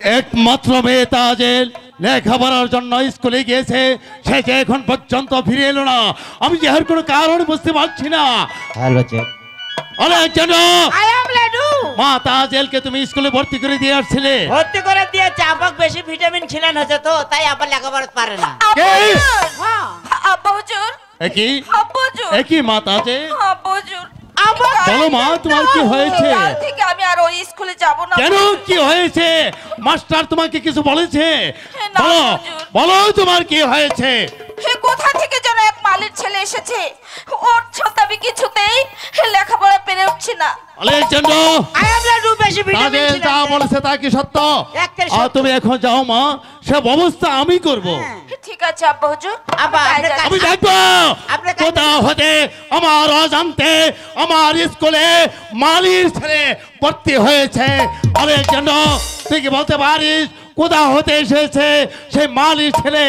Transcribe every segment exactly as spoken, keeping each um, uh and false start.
একমাত্র মেয়ে তাজেল লেখাপড়ার জন্য স্কুলে গিয়েছে, সে যে এখন পর্যন্ত ফিরে এলো না। আমি যে আর কোনো কারণ বুঝতে পারছি না। হ্যালো চেক অনেক জন আই এম লাডু। মা তাজেলকে তুমি স্কুলে ভর্তি করে দিয়ে আসছিলে? ভর্তি করে দিয়ে চাপাক বেশি ভিটামিন খিলান হচ্ছে তো, তাই আবার লেখাপড়া পারে না। কে? হ্যাঁ আব্বা হুজুর। একই আব্বা হুজুর। একই মা তাজেল, আব্বা হুজুর। বলো মা তোমার কি হয়েছে? কাল থেকে আমি আর ওই স্কুলে যাব না। কেন, কি হয়েছে? মাস্টার তোমাকে কিছু বলেছে? না, বলো হুজুর। বলো তোমার কি হয়েছে? হে কোথা থেকে যেন এক মালির ছেলে এসেছে, ওর সাথে আমি কিছুতেই লেখাপড়া পেরে উঠছি না। আলেকজান্ডার আই এম লাডু বেশি ভিটামিন তাজেল যা খিলান। বলেছে তা কি সত্য? একের আর সত্য। তুমি এখন যাও মা, সে ব্যবস্থা আমি করব। ঠিক আছে আব্বা হুজুর। আব্বা, তাই আপনি যাচ্ছি। আমি দেখবো আপনার কাছে- কোথাও হতে আমার অজান্তে আমার স্কুলে মালির ছেলে ভর্তি হয়েছে। আলেকজান্ডার তুই কি বলতে পারিস কোথাও হতে এসেছে সেই মালির ছেলে?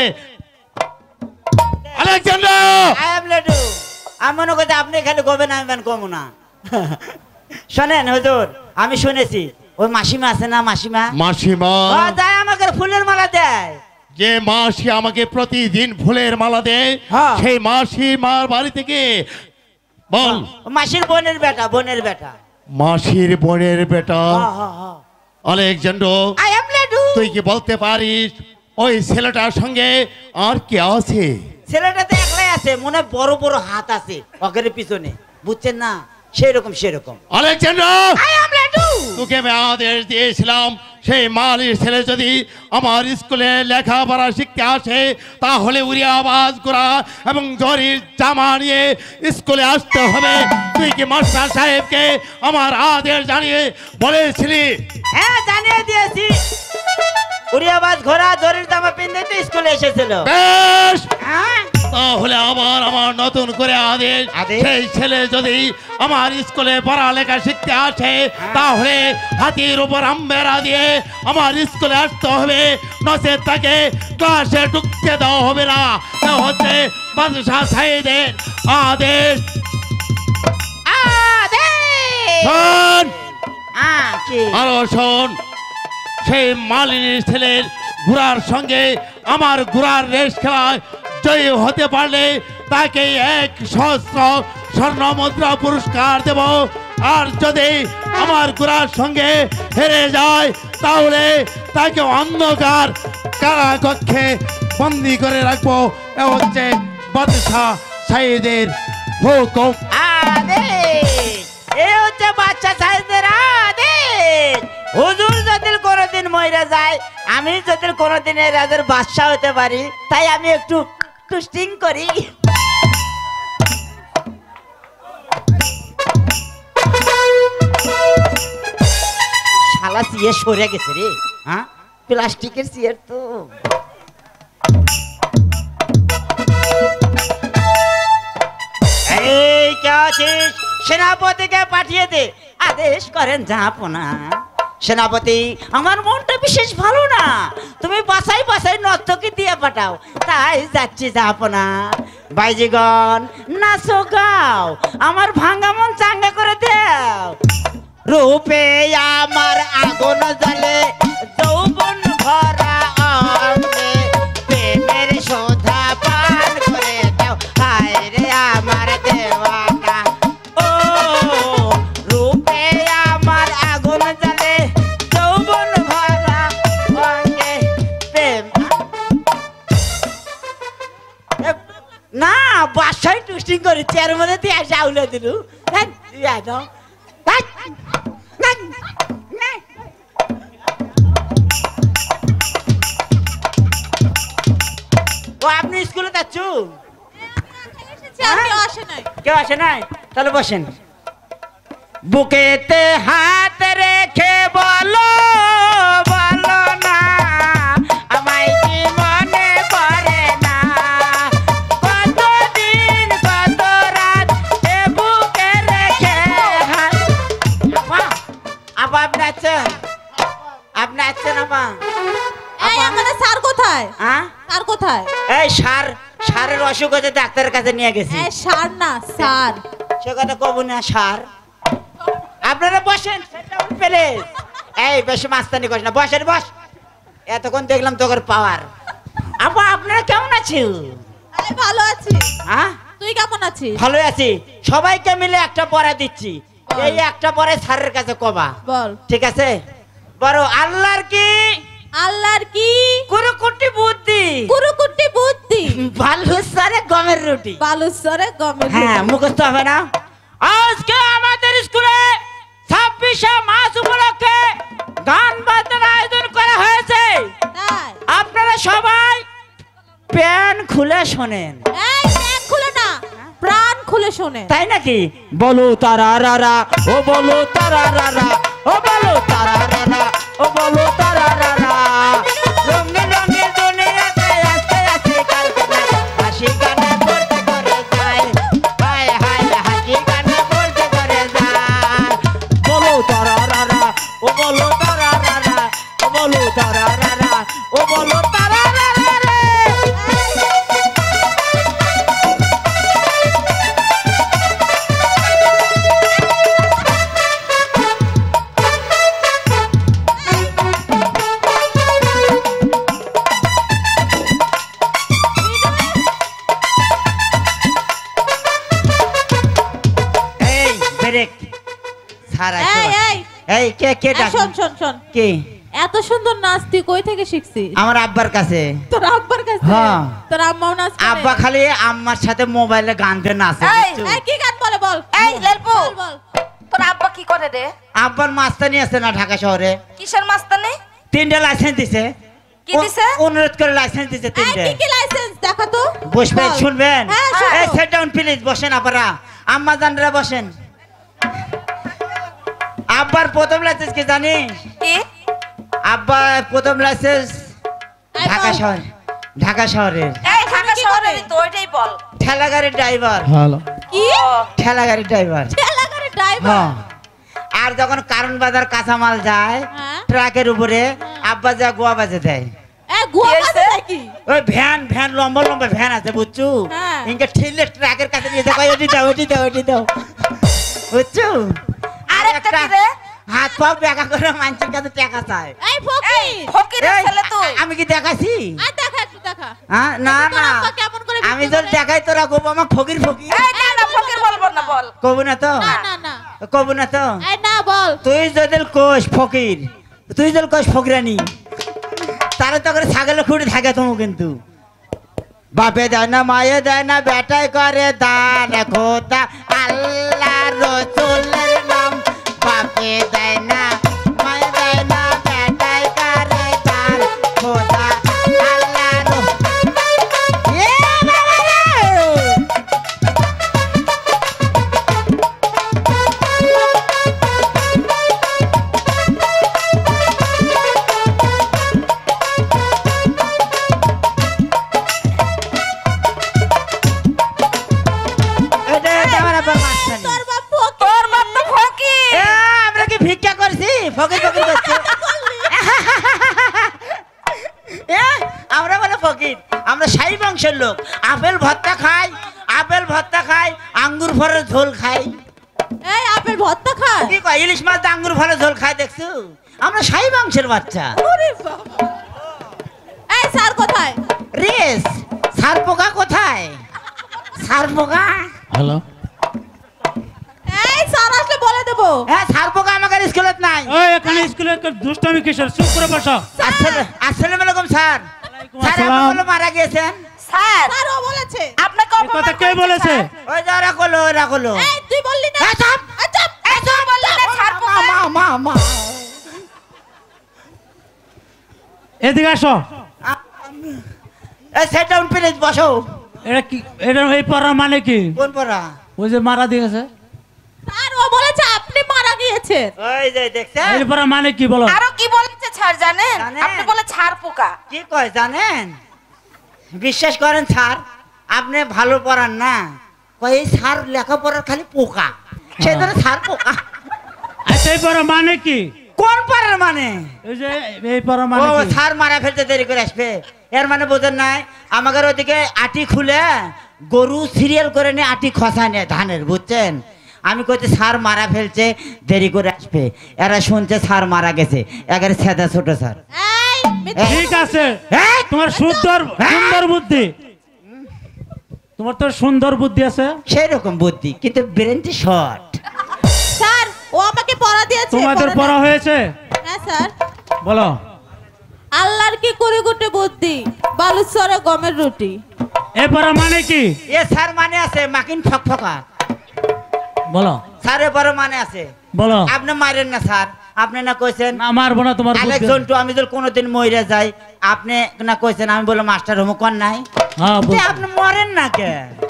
Alexander I am Laddu. আমি মনে করছি আপনি খালি গোবেন, আমি বেন কমু না। শোনেন হুজুর, আমি শুনেছি ওই মাসিমা আছে না, মাসিমা মাসিমা ও যায় আমাকে ফুলের মালা দেয়। যে মাসি আমাকে প্রতিদিন ফুলের মালা দেয়, হ্যাঁ। সেই মাসি মার বাড়ি থেকে বল। ও মাসির বোনের বেটা, বোনের বেটা। মাসির বোনের বেটা হ্যাঁ হ্যাঁ হ্যাঁ। Alexander I am Laddu. তুই কি বলতে পারিস ওই ছেলেটার সঙ্গে আর কে আছে? ছেলেটা তো একলাই আছে, মনে হয় বড় বড় হাত আছে অগের পিছনে, বুঝছেন না? সেরকম সেরকম। Alexander I am Laddu. তোকে আমি আদেশ দিয়েছিলাম সেই মালির ছেলে যদি আমার স্কুলে লেখাপড়া শিখতে আসে তাহলে উড়িয়া আওয়াজ করা এবং জরির জামা নিয়ে স্কুলে আসতে হবে। তুই কি মাস্টার সাহেবকে আমার আদেশ জানিয়ে বলেছিলি? হ্যাঁ জানিয়ে দিয়েছি। উড়িয়াবাজ ঘোড়া জরির জামা পিন্ধে তো স্কুলে এসেছিল। বেশ, হ্যাঁ তাহলে আবার আমার নতুন করে আদেশ, আদেশ? সেই ছেলে যদি আমার স্কুলে পড়ালেখা শিখতে আসে তাহলে হাতির উপর আম্বেরা দিয়ে আমার স্কুলে আসতে হবে, নচেত তাকে ক্লাসে ঢুকতে দেওয়া হবে না। তা হচ্ছে বাদশাহ সাহেবের আদেশ। আদেশ। শোন, হ্যাঁ কি? আরো শোন, সেই মালিনীর ছেলের ঘোড়ার সঙ্গে আমার ঘোড়ার রেস খেলায় জয়ী হতে পারলে তাকে এক সহস্র স্বর্ণ মুদ্রা পুরস্কার দেব। আর যদি আমার ঘোড়ার সঙ্গে হেরে যায় তাহলে তাকে অন্ধকার কারাকক্ষে বন্দি করে রাখবো। এ হচ্ছে বাদশাহ সাইদের হুকুম। আদেশ। এ হচ্ছে বাচ্চা সাহেবের আদেশ। হুজুর যদি কোনোদিন মইরা যায়, আমি যদি কোনোদিন এই রাজের বাদশা হতে পারি, তাই আমি একটু টুস্টিং করি। শালা সিয়ে সরে গেছে রে। হ্যাঁ প্লাস্টিকের সিয়ার তো। এই কে আছিস? সেনাপতিকে পাঠিয়ে দে। আদেশ করেন জাহাপনা। সেনাপতি, আমার মনটা বিশেষ ভালো না, তুমি বাসাই বাসাই নর্তকী দিয়ে পাঠাও, তাই যাচ্ছি জাহাপনা। বাইজিগণ নাচো গাও, আমার ভাঙ্গা মন চাঙ্গা করে দাও। রূপে আমার আগুন জ্বলে, যৌবন ভরা অঙ্গে, প্রেমের শোধা পান করে দাও, হায় রে আমার দেওয়ানা। ও রূপে আমার আগুন জ্বলে, যৌবন ভরা অঙ্গে, প্রেম। না বাসায় টুস্টিং করে চেয়ারের মধ্যে তুই আসে আউলে দিল। ও আপনি স্কুলে যাচ্ছ? কেউ আসে নাই? তাহলে বসেন। বুকেতে হাত রেখে বলো বলো না, আমায় কি মনে পড়ে না, কতদিন কত রাত এ বুকে রেখে হাত। আপা আপা আপনি আছেন? আপনি আছেন আপা? এই আমাদের স্যার কোথায়? হ্যাঁ স্যার কোথায়? এই সার সারের অসুখ হচ্ছে, ডাক্তারের কাছে নিয়ে গেছি। এই স্যার না স্যার। সে কথা কব না সার। আপনারা বসেন, পেলে এই বেশি মাস্তানি করিস না, বসেন বস এতক্ষণ দেখলাম তোর পাওয়ার। আপা আপনারা কেমন আছো? আমি ভালো আছি। হ্যাঁ তুই কেমন আছিস? ভালো আছি। সবাইকে মিলে একটা পড়া দিচ্ছি, এই একটা পরে স্যারের কাছে কবা। বল। ঠিক আছে? বড় আল্লাহর কি? আল্লাহর কি? কুরুকুটি বুদ্ধি। কুরুকুটি বুদ্ধি। বালুচরে গমের রুটি। বালুচরে গমের রুটি। হ্যাঁ মুখস্থ হবে না? আজকে আমাদের স্কুলে ছাব্বিশে মার্চ উপলক্ষে গান বাজনার আয়োজন করা হয়েছে। তাই? আপনারা সবাই প্যান খুলে শোনেন। এই প্যান খুলে না, প্রাণ খুলে শোনে। তাই নাকি? বলো তারা রারা, ও বলো তারা রারা, ও বলো তারা রারা, ও বলো তারা রারা। রঙে রঙে দুনিয়াতে আসতে আসতে কালকে না হাসি গানে পড়তে করে যায়। হায় হায় হাসি গানে পড়তে করে যায়। বলো তারা রারা, ও বলো তারা রারা, ও বলো তারা রারা, ও বলো তারা রারা রে। এই ব্রেক সারা এই এই এই কে কে এই, ডাক শোন শোন শোন। কে? এত সুন্দর নাচ তুই কই থেকে শিখছিস? আমার আব্বার কাছে। তোর আব্বার কাছে? হ্যাঁ। তোর আম্মাও নাচ করে? আব্বা খালি আম্মার সাথে মোবাইলে গান দিয়ে নাচে। এই, বুঝছো? এই কি গান বলে বল? এই লালপু, বল, বল। তোর আব্বা কি করে রে? আব্বার মাস্তানি আছে না ঢাকা শহরে, কিসের মাস্তানি? তিনটা লাইসেন্স দিছে। কি দিছে? ও- অনুরোধ করে লাইসেন্স দিছে এই তিনটা। কি কি লাইসেন্স দেখা তো? বসবেন বল। শুনবেন? হ্যাঁ, শুনবো। এই সেট ডাউন প্লিজ, বসেন আপনারা। আম্মা জানরা বসেন। আব্বার প্রথম লাইসেন্স কি জানিস? কি? আব্বা প্রথম লাইসেন্স এই ঢাকা বল। শহর, ঢাকা শহরের এই ঢাকা কি শহরে করে? তো ওইটাই বল। ঠেলা গাড়ির ড্রাইভার। হ্যালো। কি? ও, ঠেলা গাড়ির ড্রাইভার। ঠেলা গাড়ির ড্রাইভার? হ্যাঁ। আর যখন কারণ বাজার কাঁচামাল যায় হ্যাঁ। ট্রাকের উপরে, আব্বা যা গোয়া বাজে দেয়। এ গোয়া কি বাজে হয়েছে? নাকি? ওই ভ্যান ভ্যান লম্বা লম্বা ভ্যান আছে বুঝছো, হ্যাঁ। ইনকে ঠেলে ট্রাকের কাছে নিয়ে যায়, ওটি দাও ওটি দাও ওটি দাও, বুঝছো? আর আরেকটা একটা কি রে? হাত পা বেঁকা করে মানুষের কাছে টাকা চায়। এই ফকির। এই ফকিরের এই, ছেলে তুই। আমি কি দেখাছি? আর দেখা একটু দেখা। হ্যাঁ, না তোর না, আব্বা কেমন করে আমি বিক্রি তোর করে? দেখাই তোরা কব আমার ফকির ফকির এই না না ফকির বলবো না, বল। কব না তো, না না না। কব না তো। এই না বল। তুই যদি কোষ ফকির, তুই যদি কোষ ফকিরানি, তাহলে তো করে ছাগলে খুঁড়ে থাকে তুমি। কিন্তু বাপে দেয় না, মায়ে দেয় না, বেটাই করে দান খোদা আল্লাহ রসুলের নাম। বাপে দেয় না, মায়ে দেয় না, বেটাই করে দান খোদা আল্লাহ রসুল। এ বাবা রে! এটা এটা আমার আব্বার মাস্তানি। তোর বাপ ফকির। তোর বাপ তো ফকির। এ, আমরা কি ভিক্ষা করছি? ফকির ফকির করছি। এ, আমরা বলে ফকির, আমরা সাই বংশের লোক। আপেল ভর্তা খাই, আপেল ভর্তা খাই, আঙ্গুর ফলের ঝোল খাই। এই আপেল ভর্তা খায়? কি কয়, ইলিশ মাছ দিয়ে আঙ্গুর ফলের ঝোল খাই, দেখছো? আমরা সাই বংশের বাচ্চা। ওরে বাবা। এই স্যার কোথায়? রেস সার পোকা কোথায়? সার পোকা, হ্যালো। এই স্যার আসলে বলে দেবো। হ্যাঁ সার পোকা আমাদের স্কুলত নাই। ওই এখানে স্কুলে দুষ্টামি কিসের? চুপ করে বসো। আসসালাম আসসালামু আলাইকুম স্যার। স্যার আসসালাম। আপনি বলে মারা গিয়েছেন? স্যার, স্যার ও বলেছে। আপনাকে এ অপমান কথা কে করেছে, বলেছে? স্যার। ওই যে ওরা করলো ওরা করলো। এই তুই বললি না? এই চাপ! এই চাপ! এই তুই বললি না ছাড় পোকা? মা মা মা এদিকে আসো। এই সেট ডাউন প্লিজ, বসো। এটা কি? এটা এই পড়ার মানে কি? কোন পড়া? ওই যে মারা দিয়েছে, স্যার ও বলেছে আপনি মারা গিয়েছেন। ওই যে দেখছেন এই পড়ার মানে কি বলো? আরো কি বলেছে স্যার জানেন? জানেন? আপনি বলে ছাড় পোকা। কি কয় জানেন? বিশ্বাস করেন স্যার, আপনি ভালো পড়ান না, কয় এই স্যার লেখাপড়ার খালি পোকা, সেই জন্য স্যার পোকা। আচ্ছা এই পড়ার মানে কি? কোন পড়ার মানে? এই যে এই পড়ার ও মানে কি? স্যার মারা ফেলতে দেরি করে আসবে, এর মানে বোঝেন নাই? আমাদের ওদিকে আটি খুলে গরু সিরিয়াল করে নিয়ে আটি খসা নেয় ধানের, বুঝছেন? আমি কইতে স্যার মারা ফেলছে দেরি করে আসবে, এরা শুনছে স্যার মারা গেছে, একেবারে ছেদা ছোট স্যার। এই ঠিক আছে এই, তোমার সুন্দর সুন্দর বুদ্ধি তোমার তো সুন্দর বুদ্ধি আছে সেই রকম বুদ্ধি কিন্তু ব্রেনটি শর্ট। স্যার ও আমাকে পড়া দিয়েছে। তোমাদের পড়া পড়া হয়েছে হ্যাঁ স্যার। বলো আল্লাহর কি করে গুটে বুদ্ধি, বালুচরে গমের রুটি। এ পড়া মানে কি? এ স্যার মানে আছে মাকিন ফকফকা। বলো স্যার এ বড় মানে আছে। বলো আপনি মারেন না স্যার, আপনি না কইছেন না মারবো না তোমার বুদ্ধি। আলেকজন্টু আমি যদি কোনোদিন মইরা যাই, আপনি না কইছেন আমি বলে মাস্টার হোমো কোন নাই, হ্যাঁ তে বুদ্ধি। আপনি মরেন না কে?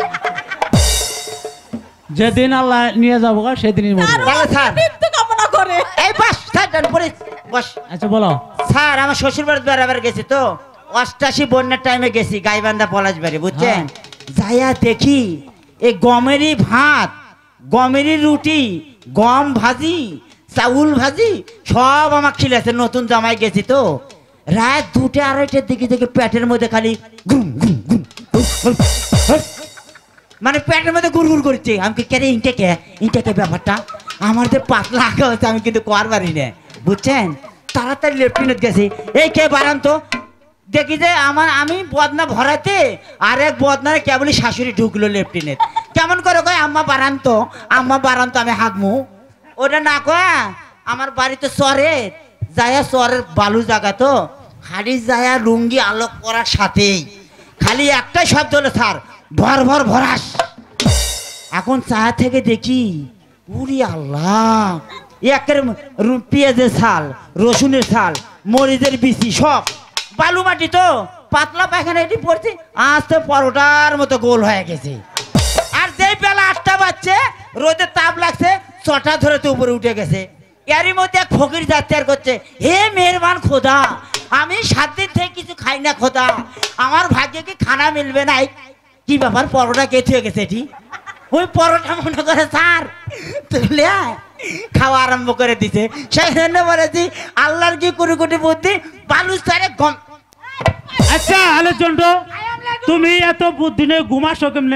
যেদিন আল্লাহ নিয়ে যাবো গা, সেদিনই মরবো। তাহলে স্যার মৃত্যু কামনা করে। এই বাস স্যার ডান পরে বস। আচ্ছা বলো স্যার আমার শ্বশুর বাড়ি বেড়াবার গেছি তো, অষ্টাশি বন্যার টাইমে গেছি গাইবান্ধা পলাশবাড়ি বুঝছেন। যাইয়া দেখি এই গমেরই ভাত, গমেরই রুটি, গম ভাজি, চাউল ভাজি সব আমার খিলেছে। নতুন জামাই গেছি তো, রাত দুটো আড়াইটার দিকে দেখি পেটের মধ্যে খালি গুম গুম গুম গুম, গুম, গুম। মানে পেটের মধ্যে গুড় গুড় করছে। আমি কি কেরে ইনটে কে ইনটে কে ব্যাপারটা আমার যে পাতলা আঁকা হচ্ছে, আমি কিন্তু কোয়ার পারি না বুঝছেন। তাড়াতাড়ি লেফটিনেন্ট গেছি, এই কে বাড়ান তো। দেখি যে আমার আমি বদনা ভরাতে আর এক বদনারে কেবলই শাশুড়ি ঢুকলো লেফটিনেন্ট। কেমন করে কয় আম্মা বাড়ান তো, আম্মা বাড়ান তো, আমি হাঁকমু। ওটা না কয়া আমার বাড়িতে চরে যায়া, চরের বালু জায়গা তো, খালি যায়া লুঙ্গি আলোক করার সাথেই খালি একটাই শব্দ হলো স্যার, ভর ভর ভরাস। এখন চা থেকে দেখি উরি আল্লাহ, একের রু- পেঁয়াজের ছাল, রসুনের ছাল, মরিচের বিচি সব বালু মাটি তো, পাতলা পায়খানা এটি পড়ছে, আস্তে পরোটার মতো গোল হয়ে গেছে। আর যেই বেলা আটটা বাজছে, রোদের তাপ লাগছে, চটা ধরে তো উপরে উঠে গেছে। এরই মধ্যে এক ফকির যাচ্ছে আর করছে, হে মেহরবান খোদা, আমি সাত দিন থেকে কিছু খাই না খোদা, আমার ভাগ্যে কি খানা মিলবে না। কি ব্যাপার, পরোটা কে থুয়ে গেছে এটি? ওই পরোটা মনে করে স্যার তুলে খাওয়া আরম্ভ করে দিছে। সেই জন্য বলেছি আল্লাহর কি কোটি কোটি বুদ্ধি, বালু স্যারে গম। আচ্ছা আলেকজন্ড, তুমি এত বুদ্ধি নিয়ে ঘুমাসো কেমনে?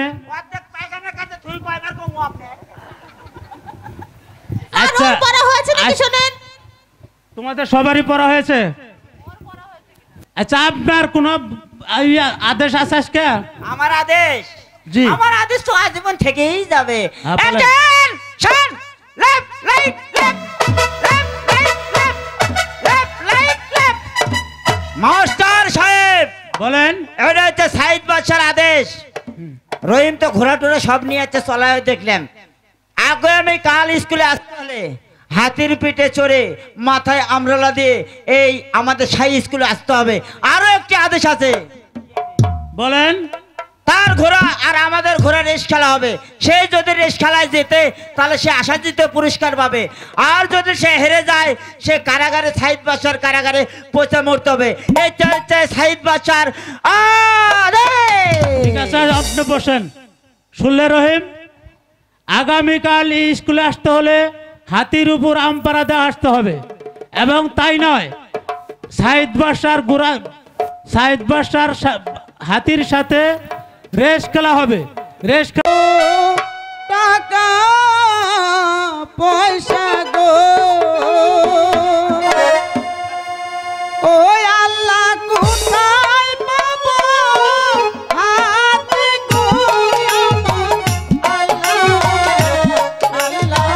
আচ্ছা আর ওর পড়া হয়েছে নাকি আচ্ছা, শুনেন? তোমাদের সবারই পড়া হয়েছে? আচ্ছা আপনার কোনো ইয়া আদেশ আছে আজকে? আমার আদেশ, জি। আমার আদেশ তো আজীবন থেকেই যাবে। হ্যাঁ, বলেন। Attention! Left, right, left, left, right, left, left, right, left. Master সাহেব বলেন। এটা হচ্ছে সাইদ বাদশার আদেশ। রহিম তো ঘোড়া টোড়া সব নিয়ে যাচ্ছে, চলায় দেখলাম। আগামী কাল স্কুলে আসতে হলে হাতির পিঠে চড়ে মাথায় আমরলা দিয়ে এই আমাদের সাই স্কুলে আসতে হবে। আরো একটি আদেশ আছে, বলেন। তার ঘোড়া আর আমাদের ঘোড়া রেস খেলা হবে। সে যদি রেস খেলায় যেতে তাহলে সে আশান্বিত পুরস্কার পাবে, আর যদি সে হেরে যায় সে কারাগারে, সাইদ বাদশার কারাগারে পচে মরতে হবে। এই চলছে সাইদ বাদশার আদেশ। ঠিক আছে আপনি বসেন। শুনলে রহিম, আগামীকাল এই স্কুলে আসতে হলে হাতির উপর আমপাড়া দিয়ে আসতে হবে, এবং তাই নয় সাইদ বাদশার গোড়া, সাইদ বাদশার সা- হাতির সাথে রেস খেলা হবে। রেস খেলা টাকা পয়সা গো, ও আল্লাহ কোথায় পাবো হাতে গো আমার আল্লাহ আল্লাহ।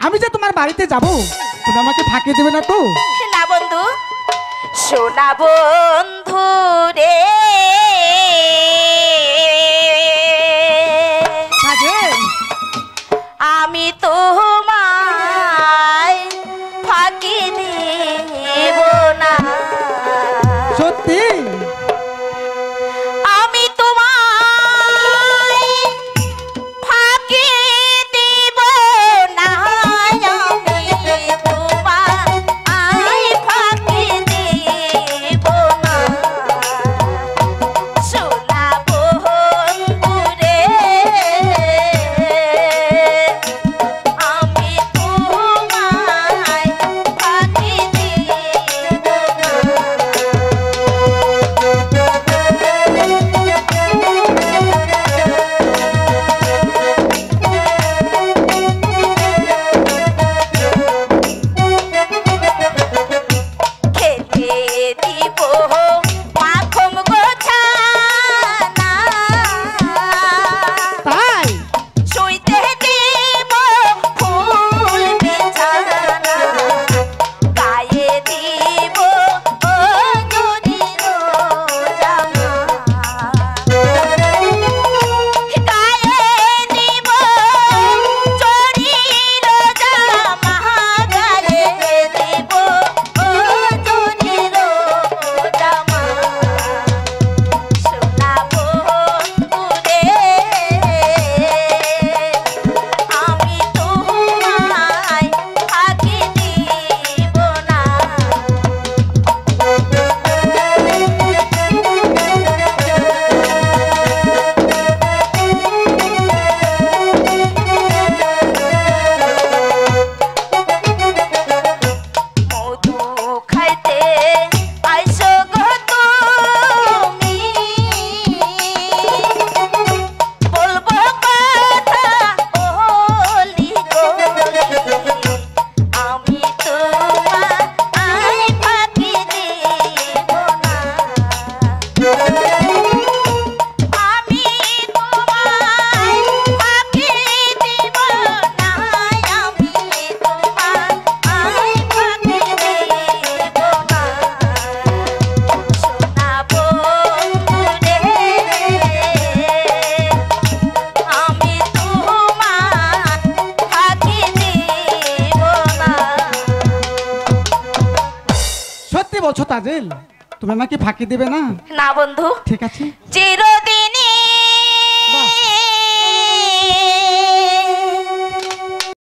আমি যে তোমার বাড়িতে যাব তুমি আমাকে ফাঁকি দেবে না তো? না বন্ধু, সোনা বন্ধু রে, সাজেল, আমি তোমায় ফাঁকি দিব না। সত্যি? আমি তোমায় ফাঁকি দিব না, আমি তোমায় ফাঁকি দিব না। সোনা বন্ধু রে, আমি তোমায় ফাঁকি দিব খেতে দিব মাখম গোছানা, তাই? শুইতে দিব ফুল বিছানা, গায়ে দিব ও জরির জামা, গায়ে দিব জরির জামা, গায়ে দিব ও জরির জামা। সোনা বন্ধু রে, আমি তোমায় ফাঁকি দিব না। মধু খাইতে আইসো গো তুমি, বলবো কথা ওলি গলি, আমি তোমায় ফাঁকি দিব না। আমি তোমায় ফাঁকি দিব না, আমি তোমায় ফাঁকি দিব না। সোনা বন্ধু রে, আমি তোমায় ফাঁকি দিব না। সত্যি বলছো তাজেল? তুমি আমাকে ফাঁকি দেবে না? না বন্ধু, ঠিক আছে। চির